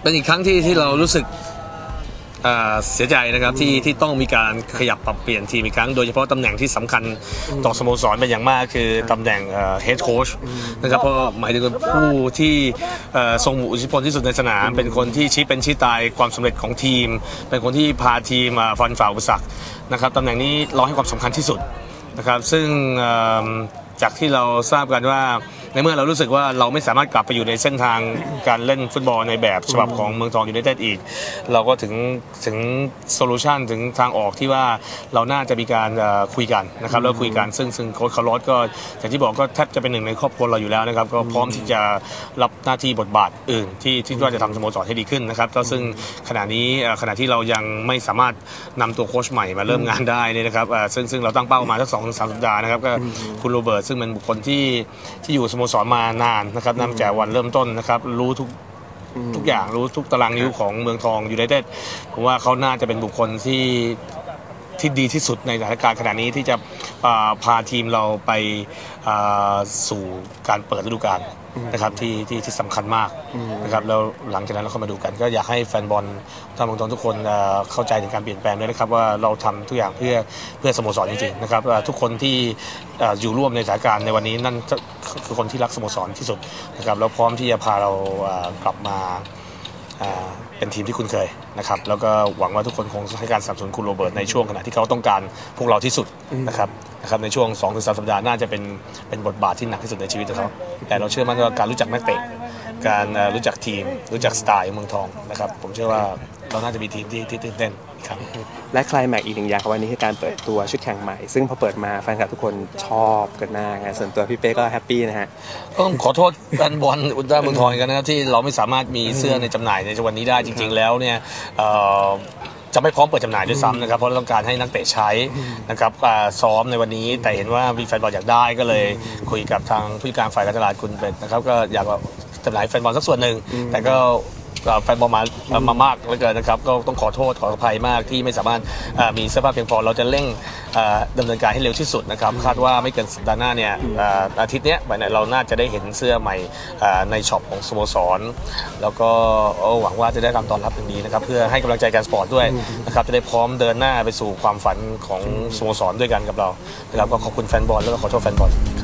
เป็นอีกครั้งที่เรารู้สึกเสียใจนะครับที่ต้องมีการขยับปรับเปลี่ยนทีมอีกครั้งโดยเฉพาะตำแหน่งที่สำคัญต่อสโมสรเป็นอย่างมากคือตำแหน่งเฮดโค้ชนะครับเพราะหมายถึงผู้ที่ทรงอิทธิพลที่สุดในสนามเป็นคนที่ชี้เป็นชี้ตายความสำเร็จของทีมเป็นคนที่พาทีมฟันฝ่าอุปสรรคนะครับตำแหน่งนี้เราให้ความสำคัญที่สุดนะครับซึ่งจากที่เราทราบกันว่าในเมื่อเรารู้สึกว่าเราไม่สามารถกลับไปอยู่ในเส้นทางการเล่นฟุตบอลในแบบฉบับของเมืองทองยูไนเต็ดอีกเราก็ถึงโซลูชันถึงทางออกที่ว่าเราน่าจะมีการคุยกันนะครับแล้วคุยกันซึ่งโค้ชคาร์ลอสก็อย่างที่บอกก็แทบจะเป็นหนึ่งในครอบครัวเราอยู่แล้วนะครับก็พร้อมที่จะรับหน้าที่บทบาทอื่นที่ว่าจะทำสโมสรให้ดีขึ้นนะครับก็ซึ่งขณะที่เรายังไม่สามารถนำตัวโค้ชใหม่มาเริ่มงานได้เนี่ยนะครับซึ่งเราตั้งเป้ามาสัก2-3 สัปดาห์นะครับก็คุณโรเบิร์ตซึ่งเป็นบุคคลที่อยู่สโมสรมานานนะครับนับจากวันเริ่มต้นนะครับรู้ทุกอย่างรู้ทุกตารางนิ้วของเมืองทองยูไนเต็ดผมว่าเขาน่าจะเป็นบุคคลที่ดีที่สุดในสถานการณ์ขณะนี้ที่จะพาทีมเราไปสู่การเปิดฤดูกาลนะครับที่สำคัญมากนะครับแล้วหลังจากนั้นเราเข้ามาดูกันก็อยากให้แฟนบอลทางเมืองทองทุกคนเข้าใจในการเปลี่ยนแปลงด้วยนะครับว่าเราทำทุกอย่างเพื่อสโมสรจริงๆนะครับทุกคนที่อยู่ร่วมในสถานการณ์ในวันนี้นั่นคือคนที่รักสโมสรที่สุดนะครับแล้วพร้อมที่จะพาเรากลับมาเป็นทีมที่คุ้นเคยนะครับแล้วก็หวังว่าทุกคนคงให้การสนับสนุนคุณโรเบิร์ตในช่วงขณะที่เขาต้องการพวกเราที่สุดนะครับในช่วง 2-3 สัปดาห์น่าจะเป็นบทบาทที่หนักที่สุดในชีวิตของเขาแต่เราเชื่อมั่นว่าการรู้จักนักเตะการรู้จักทีมรู้จักสไตล์เมืองทองนะครับผมเชื่อว่าเราน่าจะมีทีมที่ตื่นเต้นครับและไคลแม็กซ์อีกหนึ่งอย่างของวันนี้คือการเปิดตัวชุดแข่งใหม่ซึ่งพอเปิดมาแฟนคลับทุกคนชอบกันมากส่วนตัวพี่เป้ก็แฮปปี้นะฮะต้องขอโทษแฟนบอลอุลตร้าเมืองทองกันนะครับที่เราไม่สามารถมีเสื้อในจำหน่ายในวันนี้ได้จริงๆแล้วเนี่ยจะไม่พร้อมเปิดจำหน่ายด้วยซ้ำนะครับเพราะเราต้องการให้นักเตะใช้นะครับซ้อมในวันนี้แต่เห็นว่ามีแฟนบอลอยากได้ก็เลยคุยกับทางผู้จัดการฝ่ายการตลาดคุณเป็ดนะครับก็อยากจำหน่ายแฟนบอลสักส่วนหนึ่งแต่ก็แฟนบอลมามากเหลือเกินนะครับก็ต้องขอโทษขออภัยมากที่ไม่สามารถมีเสื้อผ้าเพียงพอเราจะเร่งดำเนินการให้เร็วที่สุดนะครับคาดว่าไม่เกินสัปดาห์หน้าเนี่ยอาทิตย์นี้เราน่าจะได้เห็นเสื้อใหม่ในช็อปของสโมสรแล้วก็หวังว่าจะได้การต้อนรับอย่างดีนะครับเพื่อให้กำลังใจการสปอร์ตด้วยนะครับจะได้พร้อมเดินหน้าไปสู่ความฝันของสโมสรด้วยกันกับเรานะครับก็ขอบคุณแฟนบอลแล้วก็ขอโทษแฟนบอล